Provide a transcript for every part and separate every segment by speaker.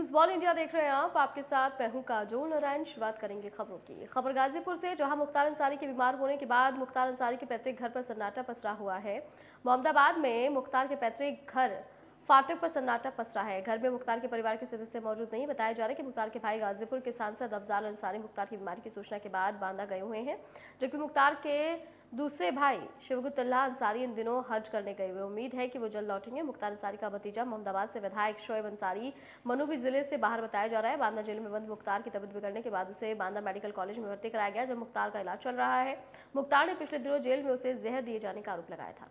Speaker 1: News wall India देख रहे हैं आप। आपके साथ मैं हूं काजोल नारायण। शुरुआत करेंगे खबरों की। खबर गाजीपुर से, जहां मुख्तार अंसारी के बीमार होने के बाद मुख्तार अंसारी के पैतृक घर पर सन्नाटा पसरा हुआ है। मोहम्मदाबाद में मुख्तार के पैतृक घर फाटक पर सन्नाटा पसरा है। घर में मुख्तार के परिवार के सदस्य मौजूद नहीं। बताया जा रहा है कि मुख्तार के भाई गाजीपुर के सांसद अफजाल अंसारी मुख्तार की बीमारी की सूचना के बाद बांदा गए हुए हैं, जबकि मुख्तार के दूसरे भाई शिवगुतुल्लाह अंसारी इन दिनों हज करने गए हुए। उम्मीद है कि वो जल्द लौटेंगे। मुख्तार अंसारी का भतीजा मोहम्मदाबाद से विधायक शोएब अंसारी मनु भी जिले से बाहर बताया जा रहा है। बांदा जेल में बंद मुख्तार की तबीयत बिगड़ने के बाद उसे बांदा मेडिकल कॉलेज में भर्ती कराया गया, जब मुख्तार का इलाज चल रहा है। मुख्तार ने पिछले दिनों जेल में उसे जहर दिए जाने का आरोप लगाया था।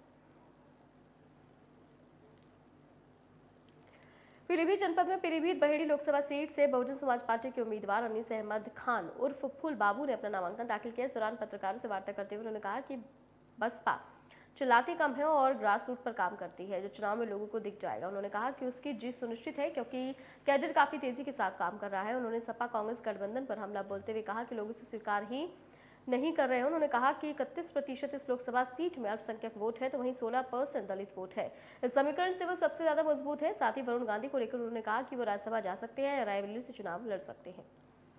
Speaker 1: पीलीभीत जनपद में पीलीभीत बहेड़ी लोकसभा सीट से बहुजन समाज पार्टी के उम्मीदवार अनीस अहमद खान उर्फ फुल बाबू ने अपना नामांकन दाखिल किया। इस दौरान पत्रकारों से वार्ता करते हुए उन्होंने कहा कि बसपा चिल्लाती कम है और ग्रास रूट पर काम करती है, जो चुनाव में लोगों को दिख जाएगा। उन्होंने कहा कि उसकी जीत सुनिश्चित है, क्योंकि कैडर काफी तेजी के साथ काम कर रहा है। उन्होंने सपा कांग्रेस गठबंधन पर हमला बोलते हुए कहा कि लोग इसे स्वीकार ही नहीं कर रहे हैं। उन्होंने कहा कि 31% इस लोकसभा सीट में अल्पसंख्यक वोट है, तो वहीं 16% दलित वोट है। इस समीकरण से वो सबसे ज्यादा मजबूत है। साथ ही वरुण गांधी को लेकर उन्होंने कहा कि वो राज्यसभा जा सकते हैं या रायबरेली से चुनाव लड़ सकते हैं।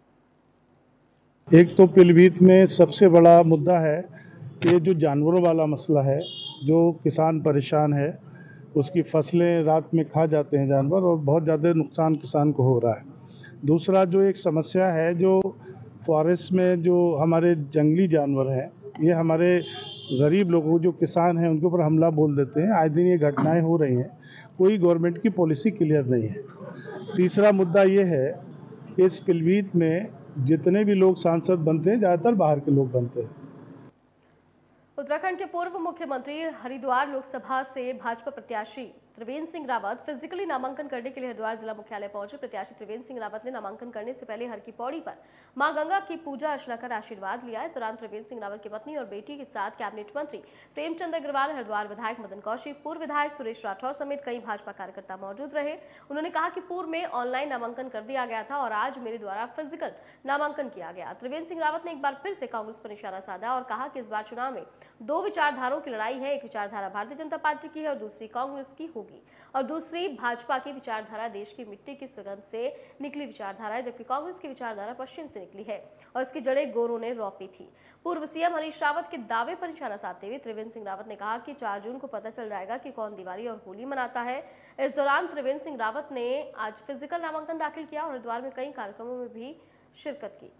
Speaker 2: एक तो पीलीभीत में सबसे बड़ा मुद्दा है कि जो जानवरों वाला मसला है, जो किसान परेशान है, उसकी फसलें रात में खा जाते हैं जानवर और बहुत ज़्यादा नुकसान किसान को हो रहा है। दूसरा जो एक समस्या है, जो फॉरेस्ट में जो हमारे जंगली जानवर हैं, ये हमारे गरीब लोगों जो किसान हैं उनके ऊपर हमला बोल देते हैं। आए दिन ये घटनाएं हो रही हैं, कोई गवर्नमेंट की पॉलिसी क्लियर नहीं है। तीसरा मुद्दा ये है कि इस पीलीभीत में जितने भी लोग सांसद बनते हैं, ज़्यादातर बाहर के लोग बनते हैं।
Speaker 1: उत्तराखंड के पूर्व मुख्यमंत्री हरिद्वार लोकसभा से भाजपा प्रत्याशी त्रिवेंद्र सिंह रावत फिजिकली नामांकन करने के लिए हरिद्वार जिला मुख्यालय पहुंचे। प्रत्याशी त्रिवेंद्र सिंह रावत ने नामांकन करने से पहले हर की पौड़ी पर मां गंगा की पूजा अर्चना कर आशीर्वाद लिया। इस दौरान त्रिवेंद्र सिंह रावत की पत्नी और बेटी के साथ कैबिनेट मंत्री प्रेमचंद अग्रवाल, हरिद्वार विधायक मदन कौशिक, पूर्व विधायक सुरेश राठौर समेत कई भाजपा कार्यकर्ता मौजूद रहे। उन्होंने कहा कि पूर्व में ऑनलाइन नामांकन कर दिया गया था और आज मेरे द्वारा फिजिकल नामांकन किया गया। त्रिवेंद्र सिंह रावत ने एक बार फिर से कांग्रेस पर निशाना साधा और कहा कि इस बार चुनाव में दो विचारधाराओं की लड़ाई है। एक विचारधारा भारतीय जनता पार्टी की है और दूसरी कांग्रेस की होगी, और दूसरी भाजपा की विचारधारा देश की मिट्टी की सुगंध से निकली विचारधारा है, जबकि कांग्रेस की विचारधारा पश्चिम से निकली है और इसकी जड़ें गोरों ने रौपी थी। पूर्व सीएम हरीश रावत के दावे पर निशाना साधते हुए त्रिवेंद्र सिंह रावत ने कहा कि 4 जून को पता चल जाएगा कि कौन दिवाली और होली मनाता है। इस दौरान त्रिवेंद्र सिंह रावत ने आज फिजिकल नामांकन दाखिल किया और हरिद्वार में कई कार्यक्रमों में भी शिरकत की।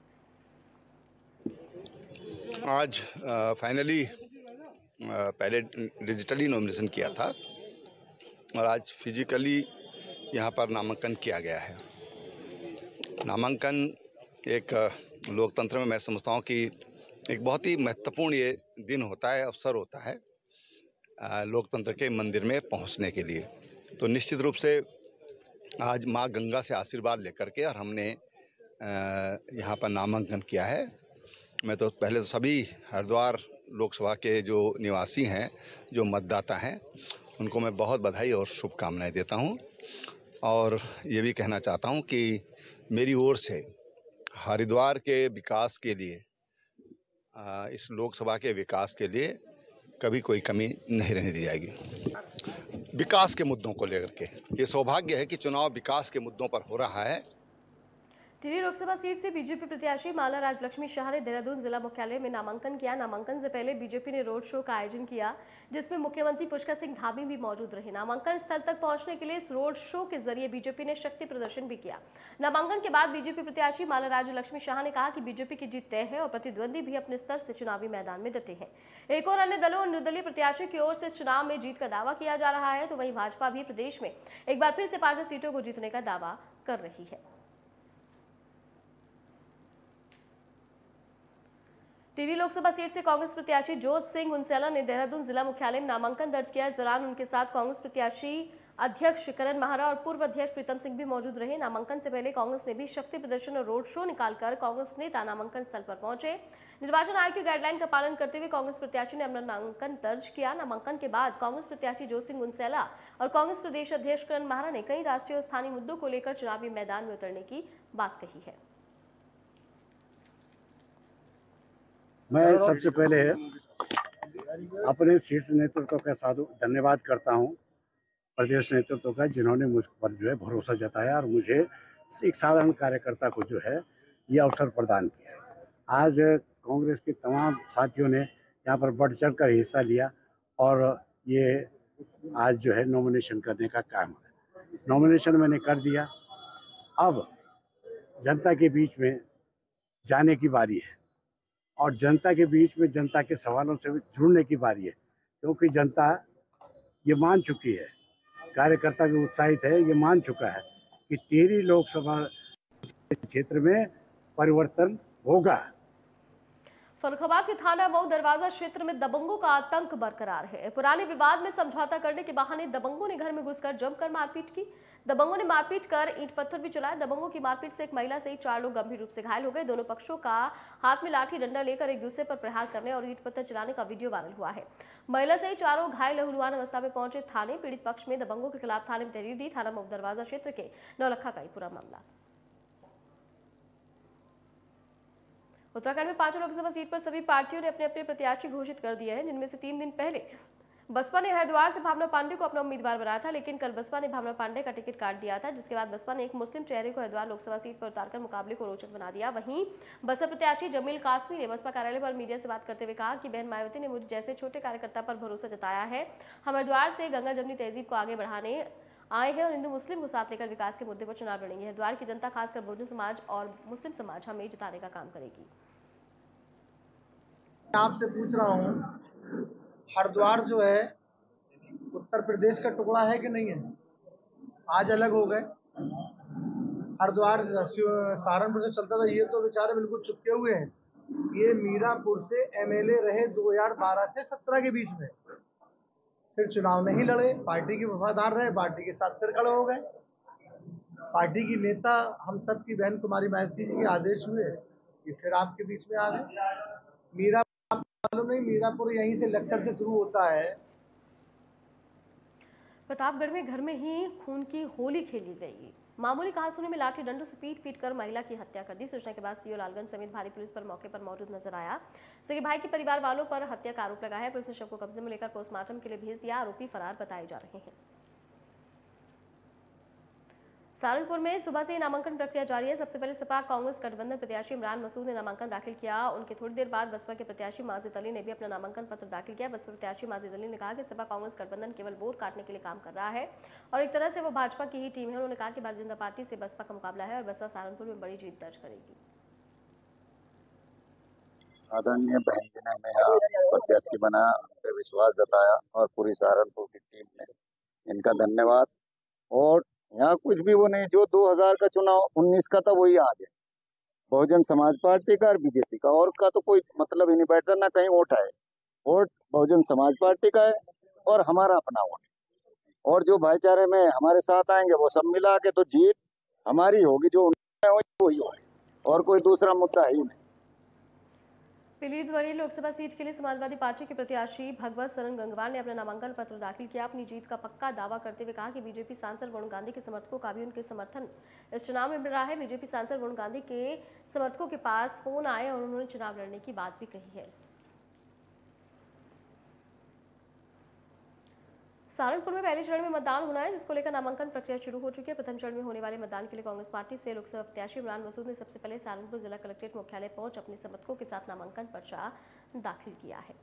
Speaker 3: आज फाइनली पहले डिजिटली नॉमिनेशन किया था और आज फिजिकली यहाँ पर नामांकन किया गया है। नामांकन एक लोकतंत्र में मैं समझता हूँ कि एक बहुत ही महत्वपूर्ण ये दिन होता है, अवसर होता है लोकतंत्र के मंदिर में पहुँचने के लिए। तो निश्चित रूप से आज माँ गंगा से आशीर्वाद लेकर के और हमने यहाँ पर नामांकन किया है। मैं तो पहले तो सभी हरिद्वार लोकसभा के जो निवासी हैं, जो मतदाता हैं, उनको मैं बहुत बधाई और शुभकामनाएं देता हूं और ये भी कहना चाहता हूं कि मेरी ओर से हरिद्वार के विकास के लिए, इस लोकसभा के विकास के लिए कभी कोई कमी नहीं रहने दी जाएगी। विकास के मुद्दों को लेकर के ये सौभाग्य है कि चुनाव विकास के मुद्दों पर हो रहा है।
Speaker 1: टिहरी लोकसभा सीट से बीजेपी प्रत्याशी माला राजलक्ष्मी शाह ने देहरादून जिला मुख्यालय में नामांकन किया। नामांकन से पहले बीजेपी ने रोड शो का आयोजन किया, जिसमें मुख्यमंत्री पुष्कर सिंह धामी भी मौजूद रहे। नामांकन स्थल तक पहुंचने के लिए इस रोड शो के जरिए बीजेपी ने शक्ति प्रदर्शन भी किया। नामांकन के बाद बीजेपी प्रत्याशी माला राजलक्ष्मी शाह ने कहा कि बीजेपी की जीत तय है और प्रतिद्वंदी भी अपने स्तर से चुनावी मैदान में डटे हैं। एक और अन्य दलों और निर्दलीय प्रत्याशियों की ओर से इस चुनाव में जीत का दावा किया जा रहा है, तो वहीं भाजपा भी प्रदेश में एक बार फिर से 5 सीटों को जीतने का दावा कर रही है। टिहरी लोकसभा सीट से कांग्रेस प्रत्याशी जोत सिंह उनसेला ने देहरादून जिला मुख्यालय में नामांकन दर्ज किया। इस दौरान उनके साथ कांग्रेस प्रत्याशी अध्यक्ष करण महारा और पूर्व अध्यक्ष प्रीतम सिंह भी मौजूद रहे। नामांकन से पहले कांग्रेस ने भी शक्ति प्रदर्शन और रोड शो निकालकर कांग्रेस नेता नामांकन स्थल पर पहुंचे। निर्वाचन आयोग की गाइडलाइन का पालन करते हुए कांग्रेस प्रत्याशी ने अपना नामांकन दर्ज किया। नामांकन के बाद कांग्रेस प्रत्याशी जोत सिंह उनसेला और कांग्रेस प्रदेश अध्यक्ष करण महारा ने कई राष्ट्रीय और स्थानीय मुद्दों को लेकर चुनावी मैदान में उतरने की बात कही है।
Speaker 4: मैं सबसे पहले अपने शीर्ष नेतृत्व का साधु धन्यवाद करता हूं प्रदेश नेतृत्व का, जिन्होंने मुझ पर जो है भरोसा जताया और मुझे एक साधारण कार्यकर्ता को जो है ये अवसर प्रदान किया। आज कांग्रेस के तमाम साथियों ने यहाँ पर बढ़ चढ़ कर हिस्सा लिया और ये आज जो है नॉमिनेशन करने का काम है। नॉमिनेशन मैंने कर दिया। अब जनता के बीच में जाने की बारी है और जनता के बीच में जनता के सवालों से जुड़ने की बारी है, क्योंकि जनता ये मान चुकी है, कार्यकर्ता भी उत्साहित है, ये मान चुका है कि टिहरी लोकसभा क्षेत्र में परिवर्तन होगा।
Speaker 1: फर्रुखाबाद के थाना मऊ दरवाजा क्षेत्र में दबंगों का आतंक बरकरार है। पुराने विवाद में समझौता करने के बहाने दबंगों ने घर में घुसकर जमकर मारपीट की। दबंगों ने मारपीट कर ईंट पत्थर भी चलाए। दबंगों की मारपीट से एक महिला सहित 4 लोग गंभीर रूप से घायल हो गए। दोनों पक्षों का हाथ में लाठी डंडा लेकर एक दूसरे पर प्रहार करने और ईंट पत्थर चलाने का वीडियो वायरल हुआ है। महिला सहित 4 घायल लहूलुहान अवस्था में पहुंचे थाने। पीड़ित पक्ष में दबंगों के खिलाफ थाने में तहरीर दी। थाना मऊ दरवाजा क्षेत्र के नौलखा का पूरा मामला। उत्तराखंड में 5 लोकसभा सीट पर सभी पार्टियों ने अपने अपने प्रत्याशी घोषित कर दिए हैं, जिनमें से 3 दिन पहले बसपा ने हरिद्वार से भावना पांडे को अपना उम्मीदवार बनाया था, लेकिन कल बसपा ने भावना पांडे का टिकट काट दिया था, जिसके बाद बसपा ने एक मुस्लिम चेहरे को हरिद्वार लोकसभा सीट पर उतारकर मुकाबले को रोचक बना दिया। वहीं बसपा प्रत्याशी जमील कासमी ने बसपा कार्यालय पर मीडिया से बात करते हुए कहा कि बहन मायावती ने मुझ जैसे छोटे कार्यकर्ता पर भरोसा जताया है। हम हरिद्वार से गंगा जमनी तहजीब को आगे बढ़ाने आए हैं और हिंदू मुस्लिम को साथ लेकर विकास के मुद्दे पर चुनाव लड़ेंगे। हरिद्वार की जनता, खासकर बहुजन समाज और मुस्लिम समाज हमें जिताने का काम करेगी।
Speaker 5: आपसे पूछ रहा हूँ, हरिद्वार जो है उत्तर प्रदेश का टुकड़ा है कि नहीं है? आज अलग हो गए। हरिद्वार सहारनपुर से चलता था, ये तो बेचारे बिल्कुल चुपके हुए हैं। ये मीरापुर से एमएलए रहे 2012 से 17 के बीच में, फिर चुनाव नहीं लड़े, पार्टी के वफादार रहे, पार्टी के साथ फिर खड़े हो गए। पार्टी की नेता हम सब की बहन कुमारी मायावती जी के आदेश हुए, ये फिर आपके बीच में आ गए। मालूम नहीं, मीरापुर यहीं से लक्सर से शुरू होता है।
Speaker 1: प्रतापगढ़ में घर में ही खून की होली खेली गई। मामूली कहासुनी में लाठी डंडों से पीट कर महिला की हत्या कर दी। सूचना के बाद सीओ लालगंज समेत भारी पुलिस पर मौके पर मौजूद नजर आया। सगे भाई के परिवार वालों पर हत्या का आरोप लगाया है। पुलिस ने शव को कब्जे में लेकर पोस्टमार्टम के लिए भेज दिया। आरोपी फरार बताए जा रहे हैं। सहारनपुर में सुबह से ही नामांकन प्रक्रिया जारी है। सबसे पहले सपा कांग्रेस गठबंधन प्रत्याशी इमरान मसूद ने नामांकन दाखिल किया। उनके थोड़ी देर बाद बसपा के प्रत्याशी माजिद अली ने भी अपना नामांकन पत्र दाखिल किया। बसपा प्रत्याशी माजिद अली ने कहा कि सपा कांग्रेस गठबंधन केवल वोट काटने के लिए काम कर रहा है और एक तरह से वो भाजपा की ही टीम है। उन्होंने कहा कि भारतीय जनता पार्टी से बसपा का मुकाबला है और बसपा सहारनपुर में बड़ी जीत दर्ज करेगी।
Speaker 6: आदरणीय बहन जी ने हमें प्रत्याशी बना, विश्वास जताया और पूरी सहारनपुर की टीम ने इनका धन्यवाद। और यहाँ कुछ भी वो नहीं, जो 2000 का चुनाव 19 का था वही आज है। बहुजन समाज पार्टी का और बीजेपी का, और का तो कोई मतलब ही नहीं बैठता, ना कहीं वोट है। वोट बहुजन समाज पार्टी का है और हमारा अपना वोट, और जो भाईचारे में हमारे साथ आएंगे वो सब मिला के तो जीत हमारी होगी, जो उनमें वही होगी, और कोई दूसरा मुद्दा ही नहीं।
Speaker 1: पीलीभीत लोकसभा सीट के लिए समाजवादी पार्टी के प्रत्याशी भगवत सरन गंगवार ने अपना नामांकन पत्र दाखिल किया। अपनी जीत का पक्का दावा करते हुए कहा कि बीजेपी सांसद वरुण गांधी के समर्थकों का भी उनके समर्थन इस चुनाव में मिल रहा है। बीजेपी सांसद वरुण गांधी के समर्थकों के पास फोन आए और उन्होंने चुनाव लड़ने की बात भी कही है। सहारनपुर में पहले चरण में मतदान होना है, जिसको लेकर नामांकन प्रक्रिया शुरू हो चुकी है। प्रथम चरण में होने वाले मतदान के लिए कांग्रेस पार्टी से लोकसभा प्रत्याशी इमरान मसूद ने सबसे पहले सहारनपुर जिला कलेक्ट्रेट मुख्यालय पहुंच अपने समर्थकों के साथ नामांकन पर्चा दाखिल किया है।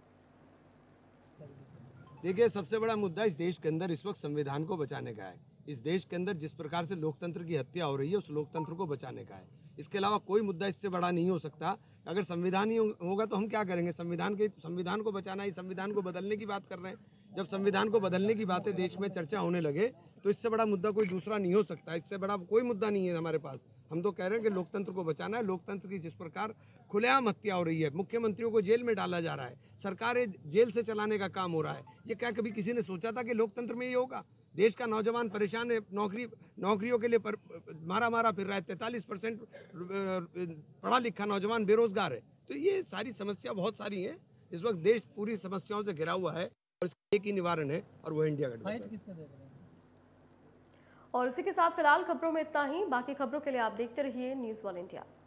Speaker 7: देखिए, सबसे बड़ा मुद्दा इस देश के अंदर इस वक्त संविधान को बचाने का है। इस देश के अंदर जिस प्रकार से लोकतंत्र की हत्या हो रही है, उस लोकतंत्र को बचाने का है। इसके अलावा कोई मुद्दा इससे बड़ा नहीं हो सकता। अगर संविधान ही होगा तो हम क्या करेंगे? संविधान को बचाना ही, संविधान को बदलने की बात कर रहे हैं। जब संविधान को बदलने की बातें देश में चर्चा होने लगे तो इससे बड़ा मुद्दा कोई दूसरा नहीं हो सकता। इससे बड़ा कोई मुद्दा नहीं है हमारे पास। हम तो कह रहे हैं कि लोकतंत्र को बचाना है। लोकतंत्र की जिस प्रकार खुलेआम हत्या हो रही है, मुख्यमंत्रियों को जेल में डाला जा रहा है, सरकारें जेल से चलाने का काम हो रहा है, ये क्या कभी किसी ने सोचा था कि लोकतंत्र में ये होगा? देश का नौजवान परेशान है, नौकरियों के लिए मारा फिर रहा है। 43% पढ़ा लिखा नौजवान बेरोजगार है। तो ये सारी समस्या बहुत सारी हैं। इस वक्त देश पूरी समस्याओं से घिरा हुआ है और इसका एक ही निवारण है और वो इंडिया गठबंधन।
Speaker 1: और इसी के साथ फिलहाल खबरों में इतना ही। बाकी खबरों के लिए आप देखते रहिए न्यूज़ 1 इंडिया।